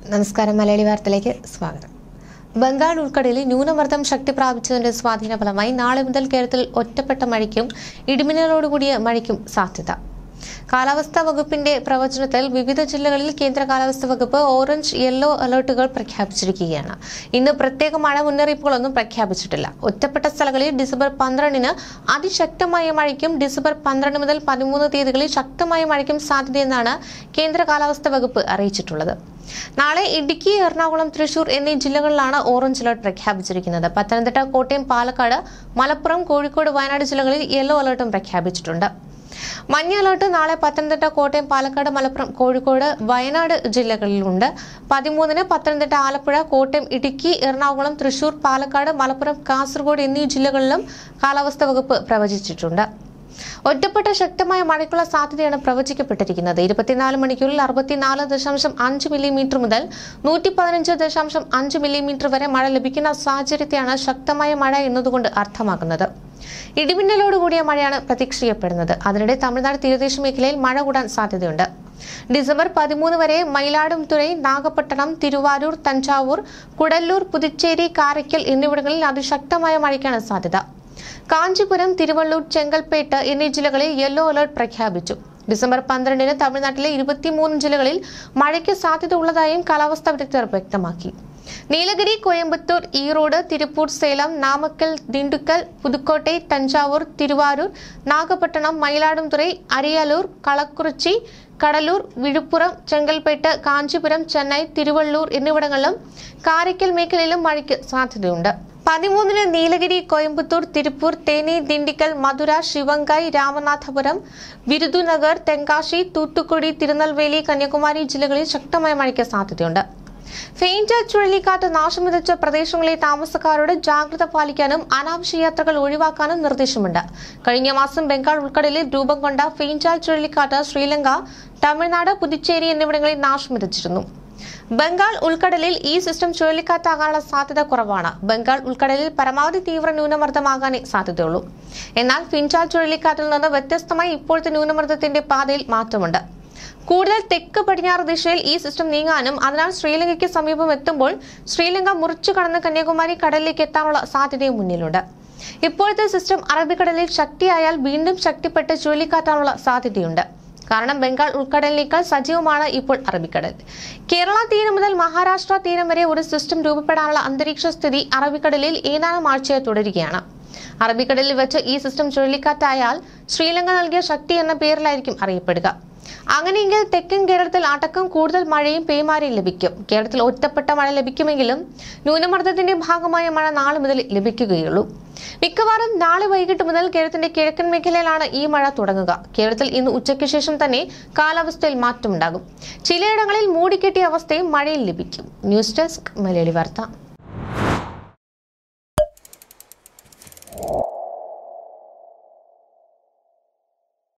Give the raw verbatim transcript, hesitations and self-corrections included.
നമസ്കാരം മലയാളി വാർത്തയിലേക്ക് സ്വാഗതം. ബംഗാൾ ഉൾക്കടലിൽ ന്യൂനമർദ്ദം ശക്തി പ്രാപിച്ചതിന്റെ സ്വാധീന ഫലമായി നാളെ മുതൽ കേരളത്തിൽ ഒറ്റപ്പെട്ട മഴയ്ക്കും ഇടിമിന്നലോടുകൂടിയ മഴയ്ക്കും സാധ്യത. കാലാവസ്ഥാ വകുപ്പിന്റെ പ്രവചനത്തിൽ വിവിധ ജില്ലകളിൽ കേന്ദ്ര കാലാവസ്ഥാ വകുപ്പ് ഓറഞ്ച് യെല്ലോ അലർട്ടുകൾ പ്രഖ്യാപിച്ചിരിക്കുകയാണ്. ഇന്ന് പ്രത്യേക മഴ മുന്നറിയിപ്പുകളൊന്നും പ്രഖ്യാപിച്ചിട്ടില്ല. ഒറ്റപ്പെട്ട സ്ഥലങ്ങളിൽ ഡിസംബർ പന്ത്രണ്ടിന് അതിശക്തമായ മഴയ്ക്കും ഡിസംബർ പന്ത്രണ്ട് മുതൽ പതിമൂന്ന് തീയതികളിൽ ശക്തമായ മഴയ്ക്കും സാധ്യതയെന്നാണ് കേന്ദ്ര കാലാവസ്ഥാ വകുപ്പ് അറിയിച്ചിട്ടുള്ളത്. നാളെ ഇടുക്കി, എറണാകുളം, തൃശൂർ എന്നീ ജില്ലകളിലാണ് ഓറഞ്ച് അലർട്ട് പ്രഖ്യാപിച്ചിരിക്കുന്നത്. പത്തനംതിട്ട, കോട്ടയം, പാലക്കാട്, മലപ്പുറം, കോഴിക്കോട്, വയനാട് ജില്ലകളിൽ യെല്ലോ അലർട്ടും പ്രഖ്യാപിച്ചിട്ടുണ്ട്. മഞ്ഞ അലർട്ട് നാളെ പത്തനംതിട്ട, കോട്ടയം, പാലക്കാട്, മലപ്പുറം, കോഴിക്കോട്, വയനാട് ജില്ലകളിലുണ്ട്. പതിമൂന്നിന് പത്തനംതിട്ട, ആലപ്പുഴ, കോട്ടയം, ഇടുക്കി, എറണാകുളം, തൃശൂർ, പാലക്കാട്, മലപ്പുറം, കാസർഗോഡ് എന്നീ ജില്ലകളിലും കാലാവസ്ഥാ വകുപ്പ് പ്രവചിച്ചിട്ടുണ്ട്. ഒറ്റപ്പെട്ട ശക്തമായ മഴയ്ക്കുള്ള സാധ്യതയാണ് പ്രവചിക്കപ്പെട്ടിരിക്കുന്നത്. ഇരുപത്തിനാല് മണിക്കൂറിൽ അറുപത്തിനാല് ദശാംശം അഞ്ച് മില്ലിമീറ്റർ മുതൽ നൂറ്റി പതിനഞ്ച് ദശാംശം അഞ്ച് മില്ലിമീറ്റർ വരെ മഴ ലഭിക്കുന്ന സാഹചര്യത്തെയാണ് ശക്തമായ മഴ എന്നതുകൊണ്ട് അർത്ഥമാക്കുന്നത്. ഇടിമിന്നലോടുകൂടിയ മഴയാണ് പ്രതീക്ഷിക്കപ്പെടുന്നത്. അതിനിടെ തമിഴ്നാട് തീരദേശ മേഖലയിൽ മഴ കൂടാൻ സാധ്യതയുണ്ട്. ഡിസംബർ പതിമൂന്ന് വരെ മയിലാടുംതുറൈ, നാഗപട്ടണം, തിരുവാരൂർ, തഞ്ചാവൂർ, കുടല്ലൂർ, പുതുച്ചേരി, കാരയ്ക്കൽ എന്നിവിടങ്ങളിൽ അതിശക്തമായ മഴയ്ക്കാണ് സാധ്യത. കാഞ്ചീപുരം, തിരുവള്ളൂർ, ചെങ്കൽപ്പേട്ട് എന്നീ ജില്ലകളിൽ യെല്ലോ അലർട്ട് പ്രഖ്യാപിച്ചു. ഡിസംബർ പന്ത്രണ്ടിന് തമിഴ്നാട്ടിലെ ഇരുപത്തിമൂന്ന് ജില്ലകളിൽ മഴയ്ക്ക് സാധ്യത ഉള്ളതായും കാലാവസ്ഥാ വിദഗ്ധർ വ്യക്തമാക്കി. നീലഗിരി, കോയമ്പത്തൂർ, ഈറോഡ്, തിരുപ്പൂർ, സേലം, നാമക്കൽ, ദിണ്ടുക്കൽ, പുതുക്കോട്ടൈ, തഞ്ചാവൂർ, തിരുവാരൂർ, നാഗപട്ടണം, മയിലാടുംതുറൈ, അരിയാലൂർ, കളക്കുറിച്ചി, കടലൂർ, വിഴുപ്പുറം, ചെങ്കൽപ്പേട്ട്, കാഞ്ചീപുരം, ചെന്നൈ, തിരുവള്ളൂർ എന്നിവിടങ്ങളിലും കാരയ്ക്കൽ മേഖലയിലും മഴയ്ക്ക് സാധ്യതയുണ്ട്. പതിമൂന്നിന് നീലഗിരി, കോയമ്പത്തൂർ, തിരുപ്പൂർ, തേനി, ദിണ്ടിക്കൽ, മധുര, ശിവങ്കൈ, രാമനാഥപുരം, വിരുദുനഗർ, തെങ്കാശി, തൂത്തുക്കുടി, തിരുനെൽവേലി, കന്യാകുമാരി ജില്ലകളിൽ ശക്തമായ മഴയ്ക്ക് സാധ്യതയുണ്ട്. ഫെയിൻജ ചുഴലിക്കാറ്റ് നാശം വിതച്ച പ്രദേശങ്ങളിലെ താമസക്കാരോട് ജാഗ്രത പാലിക്കാനും അനാവശ്യ യാത്രകൾ ഒഴിവാക്കാനും നിർദ്ദേശമുണ്ട്. കഴിഞ്ഞ മാസം ബംഗാൾ ഉൾക്കടലിൽ രൂപം കൊണ്ട ഫെയിൻജ ചുഴലിക്കാറ്റ് ശ്രീലങ്ക, തമിഴ്നാട്, പുതുച്ചേരി എന്നിവിടങ്ങളിൽ നാശം വിതച്ചിരുന്നു. ബംഗാൾ ഉൾക്കടലിൽ ഈ സിസ്റ്റം ചുഴലിക്കാറ്റാകാനുള്ള സാധ്യത കുറവാണ്. ബംഗാൾ ഉൾക്കടലിൽ പരമാവധി തീവ്ര ന്യൂനമർദ്ദമാകാനേ സാധ്യതയുള്ളൂ. എന്നാൽ ഫിൻച ചുഴലിക്കാറ്റിൽ നിന്ന് വ്യത്യസ്തമായി ഇപ്പോഴത്തെ ന്യൂനമർദ്ദത്തിന്റെ പാതയിൽ മാറ്റമുണ്ട്. കൂടുതൽ തെക്ക് പടിഞ്ഞാറ് ദിശയിൽ ഈ സിസ്റ്റം നീങ്ങാനും അതിനാൽ ശ്രീലങ്കയ്ക്ക് സമീപം എത്തുമ്പോൾ ശ്രീലങ്ക മുറിച്ചു കടന്ന് കന്യാകുമാരി കടലിലേക്ക് എത്താനുള്ള സാധ്യതയും മുന്നിലുണ്ട്. ഇപ്പോഴത്തെ സിസ്റ്റം അറബിക്കടലിൽ ശക്തിയായാൽ വീണ്ടും ശക്തിപ്പെട്ട് ചുഴലിക്കാറ്റാനുള്ള സാധ്യതയുണ്ട്. കാരണം ബംഗാൾ ഉൾക്കടലിനേക്കാൾ സജീവമാണ് ഇപ്പോൾ അറബിക്കടൽ. കേരള തീരം മുതൽ മഹാരാഷ്ട്ര തീരം വരെ ഒരു സിസ്റ്റം രൂപപ്പെടാനുള്ള അന്തരീക്ഷ സ്ഥിതി അറബിക്കടലിൽ ഏതാനും ആഴ്ചയായി തുടരുകയാണ്. അറബിക്കടലിൽ വെച്ച് ഈ സിസ്റ്റം ചുഴലിക്കാറ്റായാൽ ശ്രീലങ്ക നൽകിയ ശക്തി എന്ന പേരിലായിരിക്കും അറിയപ്പെടുക. അങ്ങനെയെങ്കിൽ തെക്കൻ കേരളത്തിൽ അടക്കം കൂടുതൽ മഴയും പേമാരിയും ലഭിക്കും. കേരളത്തിൽ ഒറ്റപ്പെട്ട മഴ ലഭിക്കുമെങ്കിലും ന്യൂനമർദ്ദത്തിന്റെ ഭാഗമായ മഴ നാളെ മുതൽ ലഭിക്കുകയുള്ളൂ. മിക്കവാറും നാളെ വൈകിട്ട് മുതൽ കേരളത്തിന്റെ കിഴക്കൻ മേഖലയിലാണ് ഈ മഴ തുടങ്ങുക. കേരളത്തിൽ ഇന്ന് ഉച്ചയ്ക്ക് ശേഷം തന്നെ കാലാവസ്ഥയിൽ മാറ്റമുണ്ടാകും. ചിലയിടങ്ങളിൽ മൂടിക്കെട്ടിയ അവസ്ഥയും മഴയിൽ ലഭിക്കും. ന്യൂസ് ഡെസ്ക് മലയാളി വാർത്ത.